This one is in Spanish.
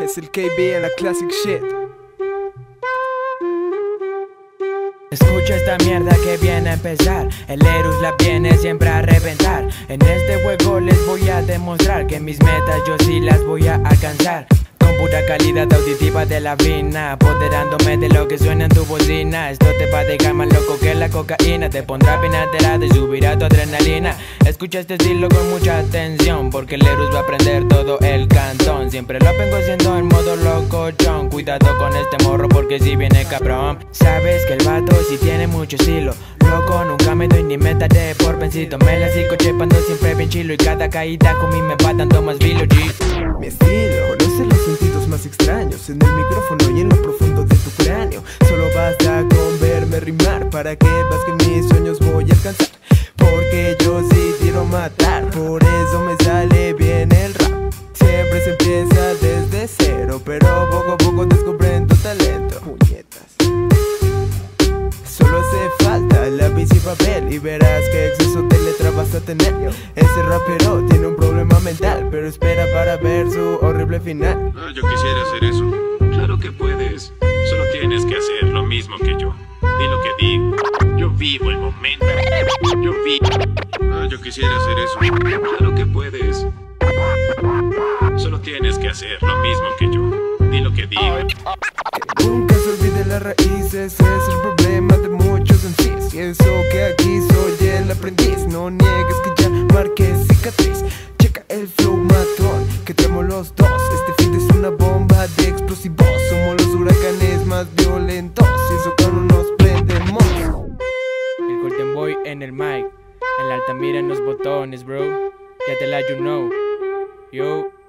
Es el KB en la classic shit. Escucha esta mierda que viene a empezar. El Erus la viene siempre a reventar. En este juego les voy a demostrar que mis metas yo sí las voy a alcanzar. Con pura calidad auditiva de la vina, apoderándome de lo que suena en tu bocina. Esto te va a dejar más loco que la cocaína. Te pondrá bien alterado y subirá tu adrenalina. Escucha este estilo con mucha atención, porque el Erus va a aprender todo el cantón. Siempre lo vengo haciendo en modo locochón. Cuidado con este morro porque si viene cabrón. Sabes que el vato sí tiene mucho estilo. Loco, nunca me doy ni me daré por vencido. Me la sigo chepando siempre bien chilo. Y cada caída con mí me va dando más vilo, G. Mi estilo, no sé los sentidos más extraños. En el micrófono y en lo profundo de tu cráneo. Solo basta con verme rimar para que veas que mis sueños voy a alcanzar. Porque yo sí quiero matar, por eso me sale bien el rap. Siempre se empieza desde cero, pero poco a poco descubriendo talento. Puñetas. Solo hace falta lápiz y papel y verás que exceso de letra vas a tener. Ese rapero tiene un problema mental, pero espera para ver su horrible final. Yo quisiera hacer eso. Claro que puedes, solo tienes que hacer lo mismo que yo. Di lo que digo, yo vivo el momento. Yo quisiera hacer eso. Claro que puedes, solo tienes que hacer lo mismo que yo. Di lo que digo. Que nunca se olvide las raíces, ese es el problema de muchos MCs. Y eso que aquí soy el aprendiz, no niegues que ya marqué cicatriz. Checa el flow matón que traemos los dos. Este feed es una bomba de explosivos. Somos los huracanes más violentos y eso cuando nos prendemos. El Golden Boy en el mic, el Altamira en los botones, bro. Ya te la you know, yo.